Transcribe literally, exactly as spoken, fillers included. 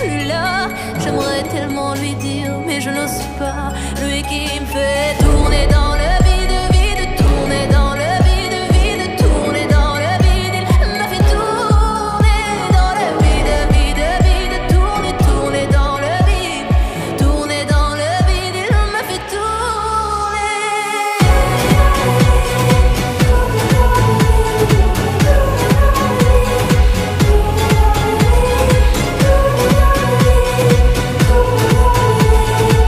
plus là. J'aimerais tellement lui dire, mais je n'ose pas. Lui qui me fait tourner dans